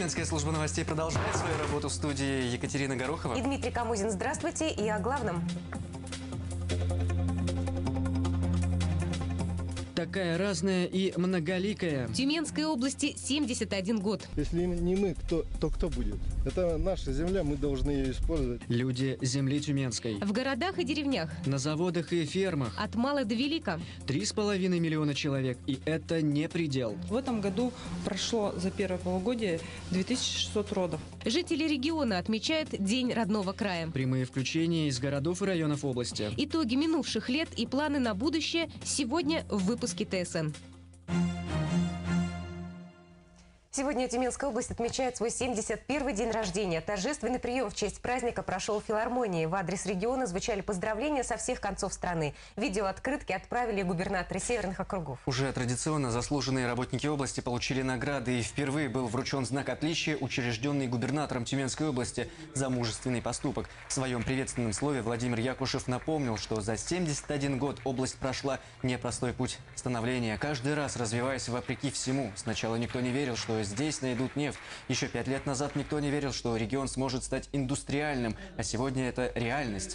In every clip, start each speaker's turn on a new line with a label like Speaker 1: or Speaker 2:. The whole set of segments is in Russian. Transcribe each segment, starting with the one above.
Speaker 1: Тюменская служба новостей продолжает свою работу в студии Екатерина Горохова
Speaker 2: и Дмитрий Камузин. Здравствуйте, и о главном.
Speaker 3: Такая разная и многоликая.
Speaker 2: В Тюменской области 71 год.
Speaker 4: Если не мы, то кто будет? Это наша земля, мы должны ее использовать.
Speaker 3: Люди земли Тюменской.
Speaker 2: В городах и деревнях.
Speaker 3: На заводах и фермах.
Speaker 2: От мала до велика.
Speaker 3: 3,5 миллиона человек. И это не предел.
Speaker 5: В этом году прошло за первое полугодие 2600 родов.
Speaker 2: Жители региона отмечают День родного края.
Speaker 3: Прямые включения из городов и районов области.
Speaker 2: Итоги минувших лет и планы на будущее сегодня в выпуске ТСН. Сегодня Тюменская область отмечает свой 71-й день рождения. Торжественный прием в честь праздника прошел в филармонии. В адрес региона звучали поздравления со всех концов страны. Видеооткрытки отправили губернаторы северных округов.
Speaker 1: Уже традиционно заслуженные работники области получили награды. И впервые был вручен знак отличия, учрежденный губернатором Тюменской области за мужественный поступок. В своем приветственном слове Владимир Якушев напомнил, что за 71 год область прошла непростой путь становления. Каждый раз развиваясь вопреки всему. Сначала никто не верил, что здесь найдут нефть. Еще 5 лет назад никто не верил, что регион сможет стать индустриальным, а сегодня это реальность.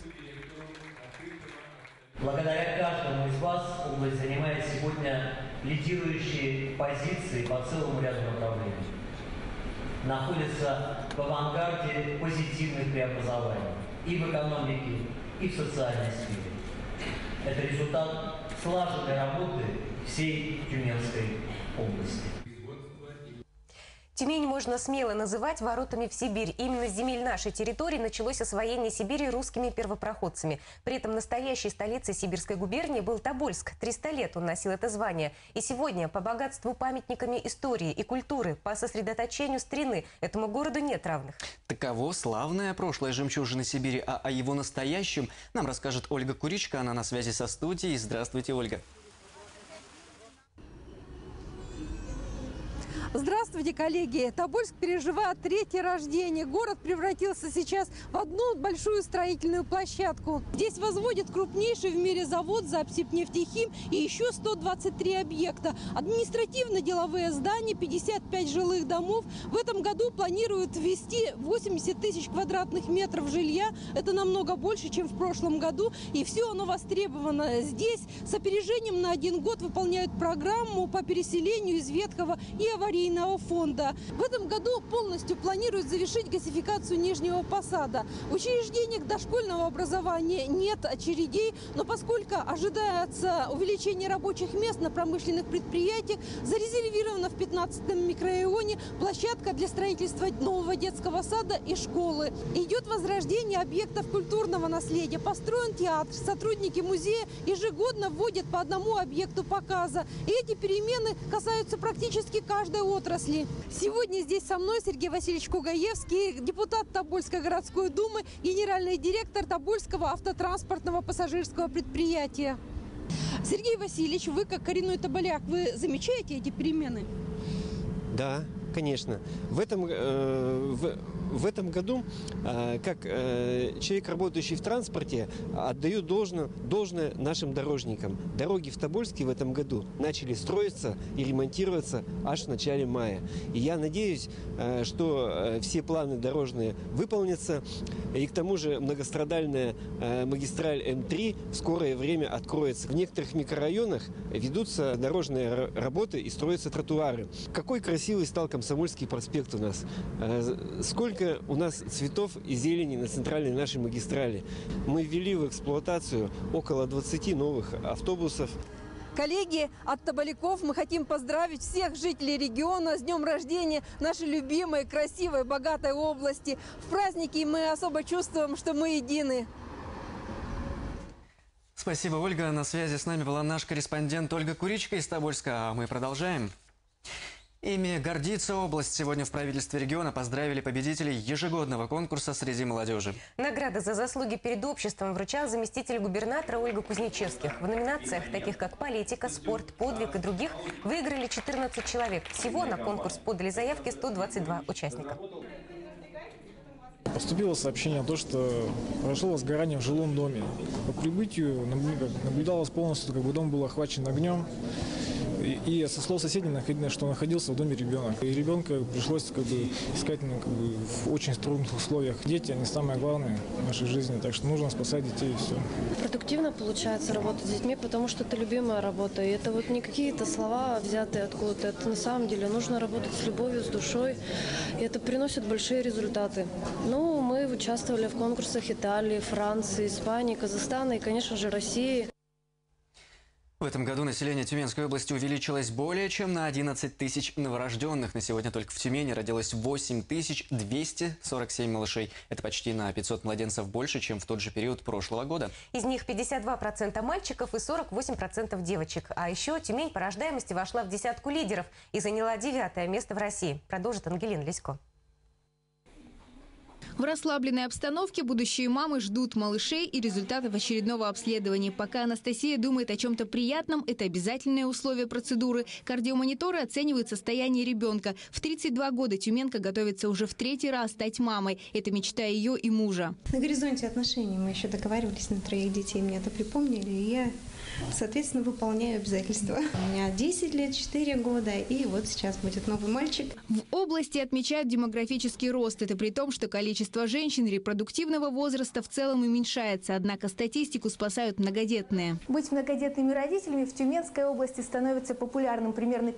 Speaker 6: Благодаря каждому из вас область занимает сегодня лидирующие позиции по целому ряду направлений. Находится в авангарде позитивных преобразований и в экономике, и в социальной сфере. Это результат слаженной работы всей Тюменской области.
Speaker 2: Тюмень можно смело называть воротами в Сибирь. Именно с земель нашей территории началось освоение Сибири русскими первопроходцами. При этом настоящей столицей Сибирской губернии был Тобольск. 300 лет он носил это звание. И сегодня по богатству памятниками истории и культуры, по сосредоточению старины этому городу нет равных.
Speaker 1: Таково славное прошлое жемчужины Сибири, а о его настоящем нам расскажет Ольга Куричка. Она на связи со студией. Здравствуйте, Ольга.
Speaker 7: Здравствуйте, коллеги! Тобольск переживает 3-е рождение. Город превратился сейчас в одну большую строительную площадку. Здесь возводят крупнейший в мире завод «Запсибнефтехим» и еще 123 объекта. Административно-деловые здания, 55 жилых домов. В этом году планируют ввести 80 тысяч квадратных метров жилья. Это намного больше, чем в прошлом году. И все оно востребовано. Здесь с опережением на 1 год выполняют программу по переселению из ветхого и аварийного фонда. В этом году полностью планируют завершить газификацию Нижнего Посада. В учреждениях дошкольного образования нет очередей, но поскольку ожидается увеличение рабочих мест на промышленных предприятиях, зарезервирована в 15-м микрорайоне площадка для строительства нового детского сада и школы. Идет возрождение объектов культурного наследия. Построен театр. Сотрудники музея ежегодно вводят по одному объекту показа. И эти перемены касаются практически каждой отрасли. Сегодня здесь со мной Сергей Васильевич Кугаевский, депутат Тобольской городской думы, генеральный директор Тобольского автотранспортного пассажирского предприятия. Сергей Васильевич, вы как коренной тоболяк, вы замечаете эти перемены?
Speaker 8: Да, конечно. В этом году, как человек, работающий в транспорте, отдаю должное нашим дорожникам. Дороги в Тобольске в этом году начали строиться и ремонтироваться аж в начале мая. И я надеюсь, что все планы дорожные выполнятся. И к тому же многострадальная магистраль М3 в скорое время откроется. В некоторых микрорайонах ведутся дорожные работы и строятся тротуары. Какой красивый стал Комсомольский проспект у нас. Сколько у нас цветов и зелени на центральной нашей магистрали. Мы ввели в эксплуатацию около 20 новых автобусов.
Speaker 7: Коллеги, от тоболяков мы хотим поздравить всех жителей региона с днем рождения нашей любимой, красивой, богатой области. В праздники мы особо чувствуем, что мы едины.
Speaker 1: Спасибо, Ольга. На связи с нами была наш корреспондент Ольга Куричка из Тобольска. А мы продолжаем. Ими гордится область. Сегодня в правительстве региона поздравили победителей ежегодного конкурса среди молодежи.
Speaker 2: Награды за заслуги перед обществом вручал заместитель губернатора Ольга Кузнечевских. В номинациях, таких как политика, спорт, подвиг и других, выиграли 14 человек. Всего на конкурс подали заявки 122 участника.
Speaker 9: Поступило сообщение о том, что произошло возгорание в жилом доме. По прибытию наблюдалось полностью, как бы дом был охвачен огнем. И со слов соседей, что находился в доме ребенок. И ребенка пришлось искать в очень трудных условиях. Дети, они самое главное в нашей жизни, так что нужно спасать детей и все.
Speaker 10: Продуктивно получается работать с детьми, потому что это любимая работа. И это вот не какие-то слова, взятые откуда-то. Это на самом деле нужно работать с любовью, с душой. И это приносит большие результаты. Ну, мы участвовали в конкурсах Италии, Франции, Испании, Казахстана и, конечно же, России.
Speaker 1: В этом году население Тюменской области увеличилось более чем на 11 тысяч новорожденных. На сегодня только в Тюмени родилось 8247 малышей. Это почти на 500 младенцев больше, чем в тот же период прошлого года.
Speaker 2: Из них 52% мальчиков и 48% девочек. А еще Тюмень по рождаемости вошла в десятку лидеров и заняла 9-е место в России. Продолжит Ангелина Лисько.
Speaker 11: В расслабленной обстановке будущие мамы ждут малышей и результатов очередного обследования. Пока Анастасия думает о чем-то приятном, это обязательное условие процедуры. Кардиомониторы оценивают состояние ребенка. В 32 года тюменка готовится уже в 3-й раз стать мамой. Это мечта ее и мужа.
Speaker 12: На горизонте отношений мы еще договаривались на 3 детей. Мне это припомнили, и я, соответственно, выполняю обязательства. У меня 10 лет, 4 года, и вот сейчас будет новый мальчик.
Speaker 11: В области отмечают демографический рост. Это при том, что количество женщин репродуктивного возраста в целом уменьшается. Однако статистику спасают многодетные.
Speaker 13: Быть многодетными родителями в Тюменской области становится популярным. Примерно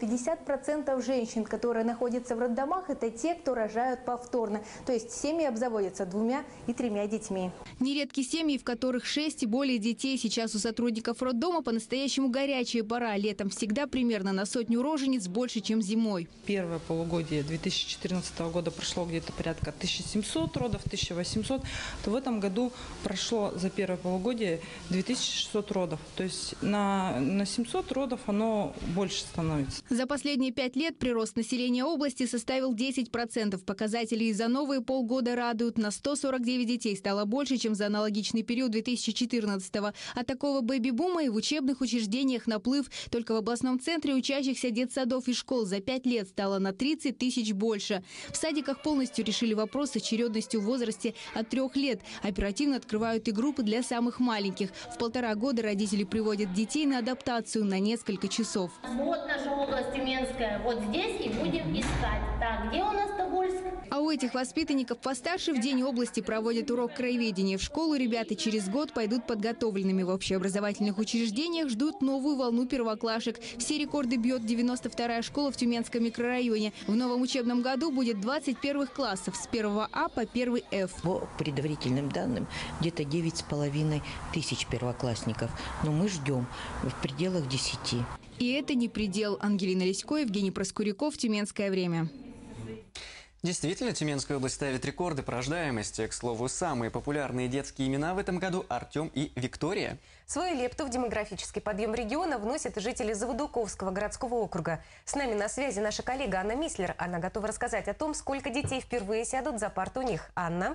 Speaker 13: 50% женщин, которые находятся в роддомах, это те, кто рожают повторно. То есть семьи обзаводятся 2 и 3 детьми.
Speaker 11: Нередки семьи, в которых 6 и более детей. Сейчас у сотрудников роддома по-настоящему горячая пора. Летом всегда примерно на 100 рожениц больше, чем зимой.
Speaker 5: Первое полугодие 2014 года прошло где-то порядка 1700 родов, 1800, то в этом году прошло за первое полугодие 2600 родов. То есть на 700 родов оно больше становится.
Speaker 11: За последние 5 лет прирост населения области составил 10%. Показатели и за новые полгода радуют. На 149 детей стало больше, чем за аналогичный период 2014-го. От такого бэби-бума и в учебных учреждениях наплыв. Только в областном центре учащихся детсадов и школ за 5 лет стало на 30 тысяч больше. В садиках полностью решили вопрос с очередностью в возрасте от 3 лет. Оперативно открывают и группы для самых маленьких. В 1,5 года родители приводят детей на адаптацию на несколько часов.
Speaker 14: Вот наша область Тюменская, вот здесь и будем искать. Так, где у нас Тобольск?
Speaker 11: А у этих воспитанников постарше в День области проводят урок краеведения. В школу ребята через год пойдут подготовленными. В общеобразовательных учреждениях ждут новую волну первоклашек. Все рекорды бьет 92-я школа в Тюменском микрорайоне. В новом учебном году будет 20 первых классов с 1 А по 1 Ф.
Speaker 15: По предварительным данным, где-то 9,5 тысяч первоклассников. Но мы ждем в пределах 10.
Speaker 11: И это не предел. Ангелина Лисько, Евгений Проскуряков, Тюменское время.
Speaker 1: Действительно, Тюменская область ставит рекорды по рождаемости. К слову, самые популярные детские имена в этом году – Артем и Виктория.
Speaker 2: Свою лепту в демографический подъем региона вносят жители Заводуковского городского округа. С нами на связи наша коллега Анна Мислер. Она готова рассказать о том, сколько детей впервые сядут за парту у них. Анна?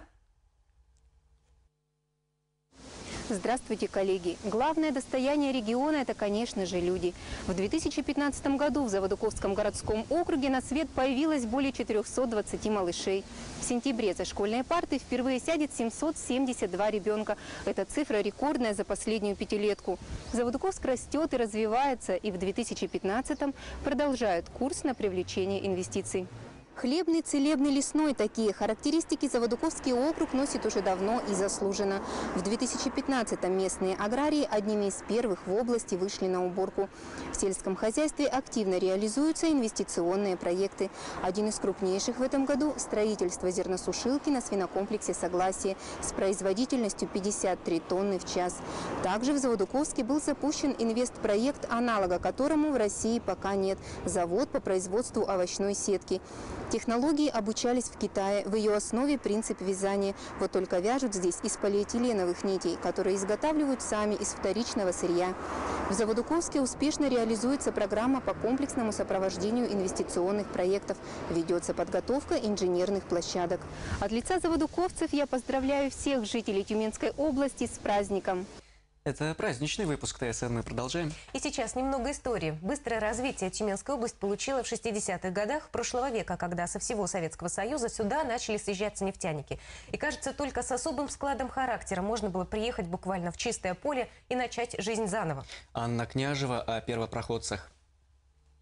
Speaker 16: Здравствуйте, коллеги! Главное достояние региона – это, конечно же, люди. В 2015 году в Заводуковском городском округе на свет появилось более 420 малышей. В сентябре за школьные парты впервые сядет 772 ребенка. Это цифра рекордная за последнюю пятилетку. Заводуковск растет и развивается, и в 2015-м продолжает курс на привлечение инвестиций. Хлебный, целебный, лесной – такие характеристики Заводуковский округ носит уже давно и заслуженно. В 2015-м местные аграрии одними из первых в области вышли на уборку. В сельском хозяйстве активно реализуются инвестиционные проекты. Один из крупнейших в этом году – строительство зерносушилки на свинокомплексе «Согласие» с производительностью 53 тонны в час. Также в Заводуковске был запущен инвестпроект, аналога которому в России пока нет – завод по производству овощной сетки. Технологии обучались в Китае. В ее основе принцип вязания. Вот только вяжут здесь из полиэтиленовых нитей, которые изготавливают сами из вторичного сырья. В Заводуковске успешно реализуется программа по комплексному сопровождению инвестиционных проектов. Ведется подготовка инженерных площадок. От лица заводуковцев я поздравляю всех жителей Тюменской области с праздником.
Speaker 1: Это праздничный выпуск ТСН. Мы продолжаем.
Speaker 2: И сейчас немного истории. Быстрое развитие Тюменская область получила в 60-х годах прошлого века, когда со всего Советского Союза сюда начали съезжаться нефтяники. И кажется, только с особым складом характера можно было приехать буквально в чистое поле и начать жизнь заново.
Speaker 1: Анна Княжева о первопроходцах.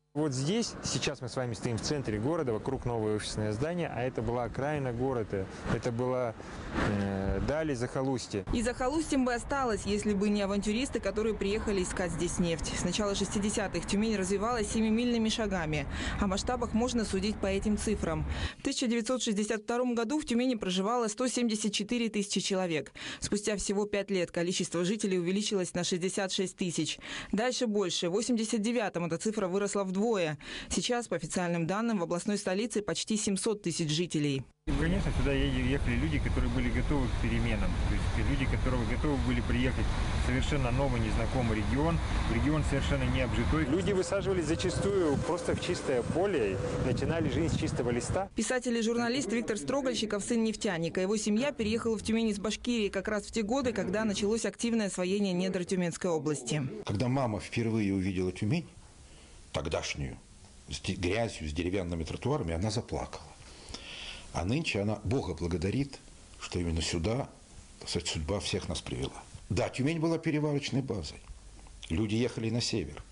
Speaker 17: Вот здесь, сейчас мы с вами стоим в центре города, вокруг новое офисное здание, а это была окраина города, это была далее захолустье.
Speaker 18: И захолустьем бы осталось, если бы не авантюристы, которые приехали искать здесь нефть. С начала 60-х Тюмень развивалась семимильными шагами. О масштабах можно судить по этим цифрам. В 1962 году в Тюмени проживало 174 тысячи человек. Спустя всего 5 лет количество жителей увеличилось на 66 тысяч. Дальше больше. В 1989-м эта цифра выросла вдвое. Сейчас, по официальным данным, в областной столице почти 700 тысяч жителей.
Speaker 17: Конечно, сюда ехали люди, которые были готовы к переменам. То есть люди, которые готовы были приехать в совершенно новый, незнакомый регион совершенно не обжитой. Люди высаживались зачастую просто в чистое поле, начинали жизнь с чистого листа.
Speaker 18: Писатель и журналист Виктор Строгольщиков, сын нефтяника. Его семья переехала в Тюмень из Башкирии как раз в те годы, когда началось активное освоение недр Тюменской области.
Speaker 19: Когда мама впервые увидела Тюмень, тогдашнюю, с грязью, с деревянными тротуарами, она заплакала. А нынче она Бога благодарит, что именно сюда, так сказать, судьба всех нас привела. Да, Тюмень была перевалочной базой. Люди ехали на север.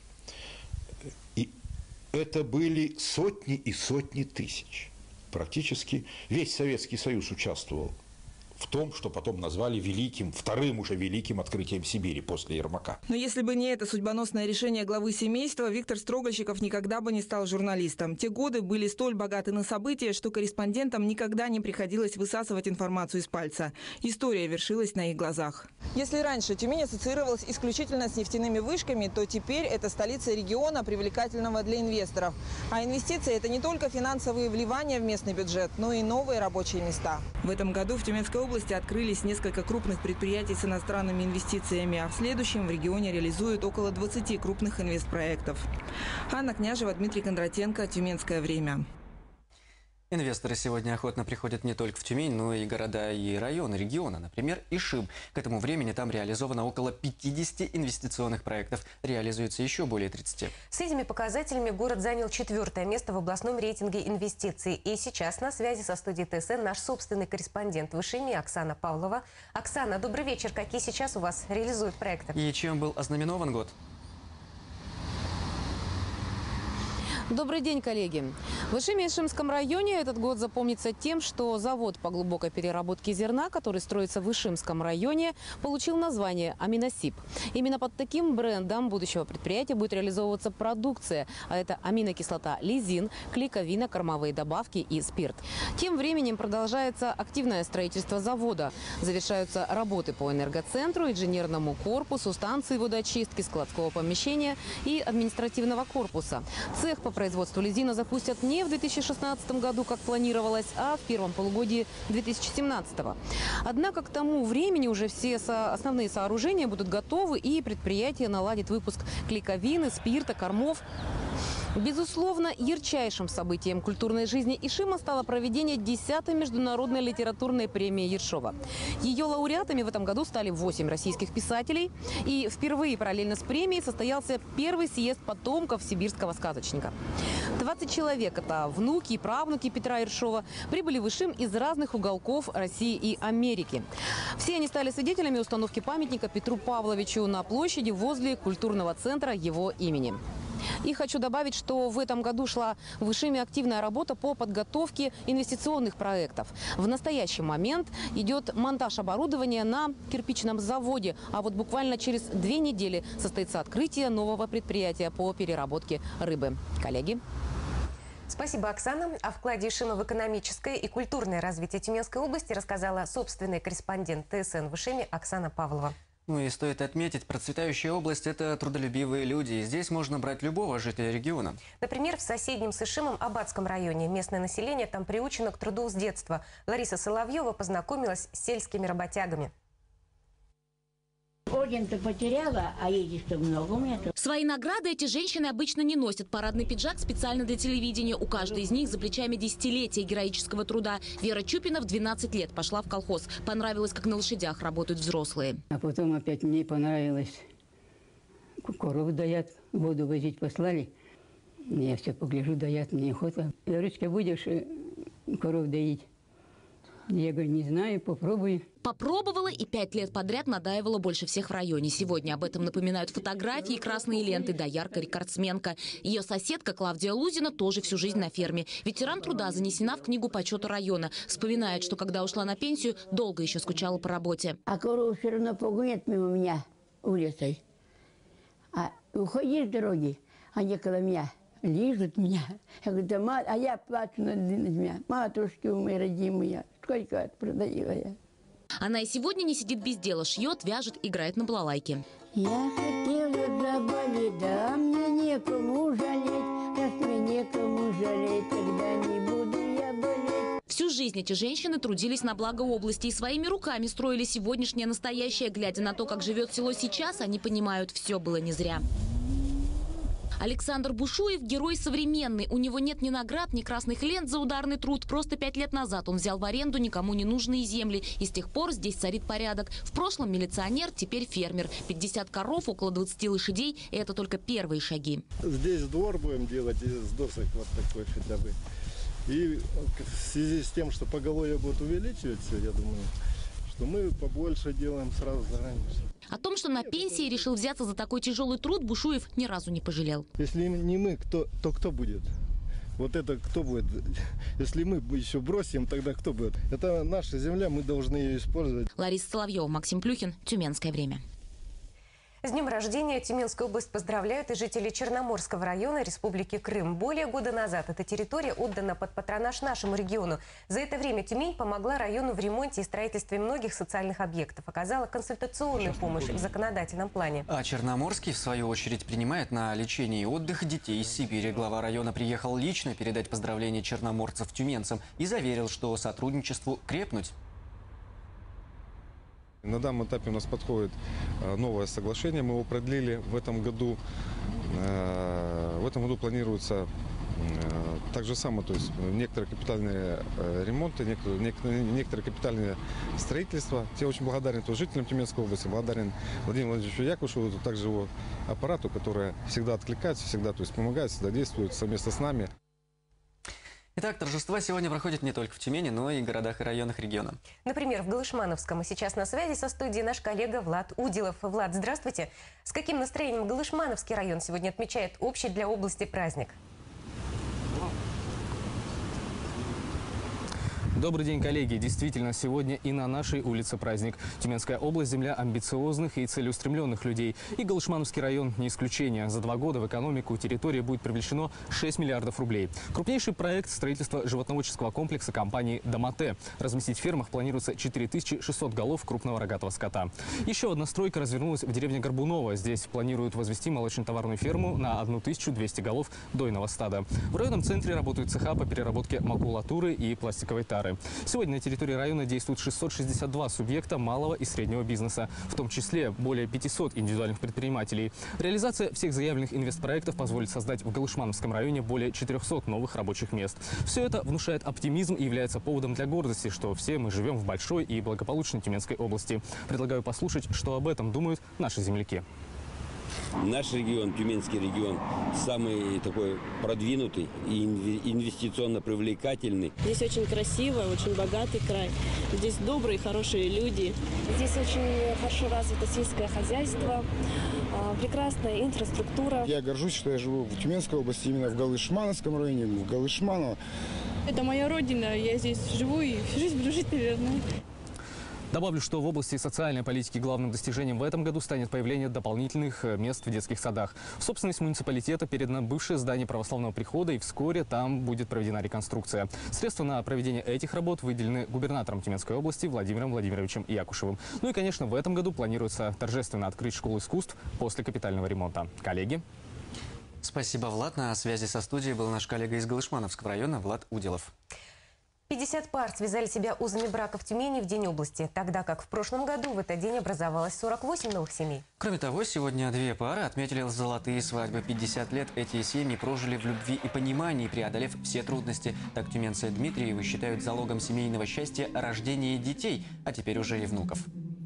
Speaker 19: И это были сотни и сотни тысяч. Практически весь Советский Союз участвовал в том, что потом назвали вторым уже великим открытием Сибири после Ермака.
Speaker 18: Но если бы не это судьбоносное решение главы семейства, Виктор Строгольщиков никогда бы не стал журналистом. Те годы были столь богаты на события, что корреспондентам никогда не приходилось высасывать информацию из пальца. История вершилась на их глазах. Если раньше Тюмень ассоциировалась исключительно с нефтяными вышками, то теперь это столица региона, привлекательного для инвесторов. А инвестиции – это не только финансовые вливания в местный бюджет, но и новые рабочие места. В этом году в Тюменской области открылись несколько крупных предприятий с иностранными инвестициями, а в следующем в регионе реализуют около 20 крупных инвестпроектов. Анна Княжева, Дмитрий Кондратенко, «Тюменское время».
Speaker 1: Инвесторы сегодня охотно приходят не только в Тюмень, но и города и районы региона. Например, Ишим. К этому времени там реализовано около 50 инвестиционных проектов. Реализуется еще более 30.
Speaker 2: С этими показателями город занял 4-е место в областном рейтинге инвестиций. И сейчас на связи со студией ТСН наш собственный корреспондент в Ишиме Оксана Павлова. Оксана, добрый вечер. Какие сейчас у вас реализуют проекты?
Speaker 1: И чем был ознаменован год?
Speaker 20: Добрый день, коллеги. В Ишиме-Ишимском районе этот год запомнится тем, что завод по глубокой переработке зерна, который строится в Ишимском районе, получил название «Аминосип». Именно под таким брендом будущего предприятия будет реализовываться продукция, а это аминокислота лизин, клейковина, кормовые добавки и спирт. Тем временем продолжается активное строительство завода. Завершаются работы по энергоцентру, инженерному корпусу, станции водоочистки, складского помещения и административного корпуса. Цех по производству лизина запустят не в 2016 году, как планировалось, а в первом полугодии 2017. Однако к тому времени уже все основные сооружения будут готовы, и предприятие наладит выпуск клейковины, спирта, кормов. Безусловно, ярчайшим событием культурной жизни Ишима стало проведение 10-й международной литературной премии Ершова. Ее лауреатами в этом году стали 8 российских писателей. И впервые параллельно с премией состоялся первый съезд потомков сибирского сказочника. 20 человек, это внуки и правнуки Петра Ершова, прибыли в Ишим из разных уголков России и Америки. Все они стали свидетелями установки памятника Петру Павловичу на площади возле культурного центра его имени. И хочу добавить, что в этом году шла в Ишиме активная работа по подготовке инвестиционных проектов. В настоящий момент идет монтаж оборудования на кирпичном заводе. А вот буквально через 2 недели состоится открытие нового предприятия по переработке рыбы. Коллеги.
Speaker 2: Спасибо, Оксана. О вкладе Ишима в экономическое и культурное развитие Тюменской области рассказала собственный корреспондент ТСН в Ишиме Оксана Павлова.
Speaker 1: Ну и стоит отметить, процветающая область – это трудолюбивые люди. И здесь можно брать любого жителя региона.
Speaker 2: Например, в соседнем с Ишимом Аббатском районе местное население там приучено к труду с детства. Лариса Соловьева познакомилась с сельскими работягами.
Speaker 21: Орден-то потеряла, а едешь-то много у меня.
Speaker 22: Свои награды эти женщины обычно не носят. Парадный пиджак специально для телевидения. У каждой из них за плечами десятилетия героического труда. Вера Чупина в 12 лет пошла в колхоз. Понравилось, как на лошадях работают взрослые.
Speaker 21: А потом опять мне понравилось. Коров доят, воду возить послали. Я все погляжу, доят, мне охота. Верочка, будешь коров доить? Я говорю, не знаю, попробуй.
Speaker 22: Попробовала и 5 лет подряд надаивала больше всех в районе. Сегодня об этом напоминают фотографии и красные ленты. Доярка рекордсменка. Ее соседка Клавдия Лузина тоже всю жизнь на ферме. Ветеран труда занесена в книгу почета района. Вспоминает, что когда ушла на пенсию, долго еще скучала по работе.
Speaker 21: А корову все равно погонят мимо меня улицей. А уходишь с дороги, они около меня лижут меня. Я говорю, да, а я плачу над меня. Матушки у моей родимые, сколько продаю я.
Speaker 22: Она и сегодня не сидит без дела. Шьет, вяжет, играет на балалайке.
Speaker 21: Я хотела заболеть, да мне некому жалеть. Раз мне некому жалеть, тогда не буду я болеть.
Speaker 22: Всю жизнь эти женщины трудились на благо области и своими руками строили сегодняшнее настоящее. Глядя на то, как живет село сейчас, они понимают, все было не зря. Александр Бушуев – герой современный. У него нет ни наград, ни красных лент за ударный труд. Просто 5 лет назад он взял в аренду никому не нужные земли. И с тех пор здесь царит порядок. В прошлом милиционер, теперь фермер. 50 коров, около 20 лошадей – и это только первые шаги.
Speaker 3: Здесь двор будем делать из досок вот такой хотя бы. И в связи с тем, что поголовье будет увеличиваться, я думаю, что мы побольше делаем сразу заранее.
Speaker 22: О том, что на пенсии решил взяться за такой тяжелый труд, Бушуев ни разу не пожалел.
Speaker 3: Если не мы, то кто будет? Вот это кто будет? Если мы еще бросим, тогда кто будет? Это наша земля, мы должны ее использовать.
Speaker 22: Лариса Соловьева, Максим Плюхин, Тюменское время.
Speaker 2: С днем рождения Тюменскую область поздравляют и жители Черноморского района Республики Крым. Более года назад эта территория отдана под патронаж нашему региону. За это время Тюмень помогла району в ремонте и строительстве многих социальных объектов, оказала консультационную помощь в законодательном плане.
Speaker 1: А Черноморский, в свою очередь, принимает на лечение и отдых детей из Сибири. Глава района приехал лично передать поздравления черноморцев тюменцам и заверил, что сотрудничеству крепнуть.
Speaker 4: На данном этапе у нас подходит новое соглашение, мы его продлили в этом году. В этом году планируется так же самое, то есть некоторые капитальные ремонты, некоторые капитальные строительства. Я очень благодарен жителям Тюменской области, благодарен Владимиру Владимировичу Якушеву, также его аппарату, который всегда откликается, всегда помогает, всегда действует совместно с нами.
Speaker 1: Итак, торжества сегодня проходят не только в Тюмени, но и в городах и районах региона.
Speaker 2: Например, в Галышмановском. И сейчас на связи со студией наш коллега Влад Уделов. Влад, здравствуйте. С каким настроением Галышмановский район сегодня отмечает общий для области праздник?
Speaker 23: Добрый день, коллеги. Действительно, сегодня и на нашей улице праздник. Тюменская область – земля амбициозных и целеустремленных людей. И Галышмановский район не исключение. За 2 года в экономику территории будет привлечено 6 миллиардов рублей. Крупнейший проект строительства животноводческого комплекса компании «Домате». Разместить в фермах планируется 4600 голов крупного рогатого скота. Еще одна стройка развернулась в деревне Горбунова. Здесь планируют возвести молочно-товарную ферму на 1200 голов дойного стада. В районном центре работают цеха по переработке макулатуры и пластиковой тары. Сегодня на территории района действуют 662 субъекта малого и среднего бизнеса, в том числе более 500 индивидуальных предпринимателей. Реализация всех заявленных инвестпроектов позволит создать в Галышмановском районе более 400 новых рабочих мест. Все это внушает оптимизм и является поводом для гордости, что все мы живем в большой и благополучной Тюменской области. Предлагаю послушать, что об этом думают наши земляки.
Speaker 24: Наш регион, Тюменский регион, самый такой продвинутый и инвестиционно привлекательный.
Speaker 25: Здесь очень красиво, очень богатый край. Здесь добрые, хорошие люди.
Speaker 26: Здесь очень хорошо развито сельское хозяйство, прекрасная инфраструктура.
Speaker 27: Я горжусь, что я живу в Тюменской области, именно в Галышмановском районе, в Галышманово.
Speaker 25: Это моя родина, я здесь живу и всю жизнь буду жить, наверное.
Speaker 23: Добавлю, что в области социальной политики главным достижением в этом году станет появление дополнительных мест в детских садах. В собственность муниципалитета передано бывшее здание православного прихода, и вскоре там будет проведена реконструкция. Средства на проведение этих работ выделены губернатором Тюменской области Владимиром Владимировичем Якушевым. Ну и, конечно, в этом году планируется торжественно открыть школу искусств после капитального ремонта. Коллеги?
Speaker 1: Спасибо, Влад. На связи со студией был наш коллега из Галышмановского района Влад Уделов.
Speaker 2: 50 пар связали себя узами брака в Тюмени в День области, тогда как в прошлом году в этот день образовалось 48 новых семей.
Speaker 1: Кроме того, сегодня 2 пары отметили золотые свадьбы. 50 лет эти семьи прожили в любви и понимании, преодолев все трудности. Так тюменцы Дмитриевы считают залогом семейного счастья рождение детей, а теперь уже и внуков.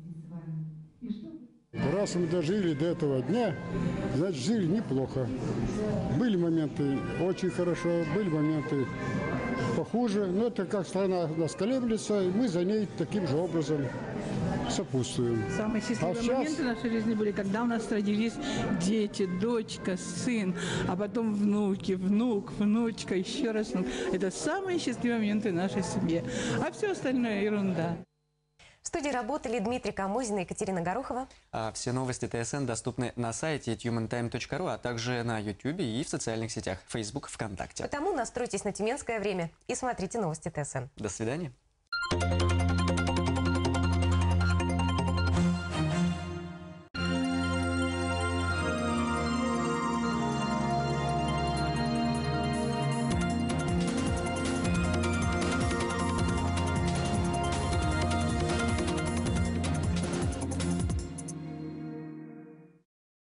Speaker 28: Раз мы дожили до этого дня, значит, жили неплохо. Были моменты очень хорошо, были моменты похуже. Но это как страна у нас колеблется, и мы за ней таким же образом сопутствуем.
Speaker 5: Самые счастливые моменты нашей жизни были, когда у нас родились дети, дочка, сын, а потом внуки, внук, внучка, еще раз внук. Это самые счастливые моменты нашей семьи. А все остальное ерунда.
Speaker 2: В студии работали Дмитрий Камозин и Екатерина Горохова.
Speaker 1: А все новости ТСН доступны на сайте tumentime.ru, а также на YouTube и в социальных сетях Facebook, ВКонтакте.
Speaker 2: Потому настройтесь на тюменское время и смотрите новости ТСН.
Speaker 1: До свидания.